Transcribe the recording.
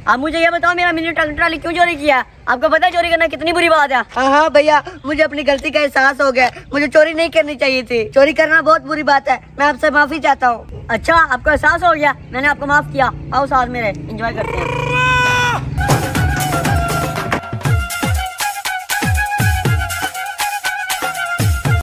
आप मुझे ये बताओ मेरा मिनी ट्रॉली क्यों चोरी किया? आपको पता है चोरी करना कितनी बुरी बात है? हाँ भैया, मुझे अपनी गलती का एहसास हो गया। मुझे चोरी नहीं करनी चाहिए थी। चोरी करना बहुत बुरी बात है। मैं आपसे माफी चाहता हूँ। अच्छा, आपको एहसास हो गया, मैंने आपको माफ किया। आओ साथ मेरे एंजॉय करते हैं।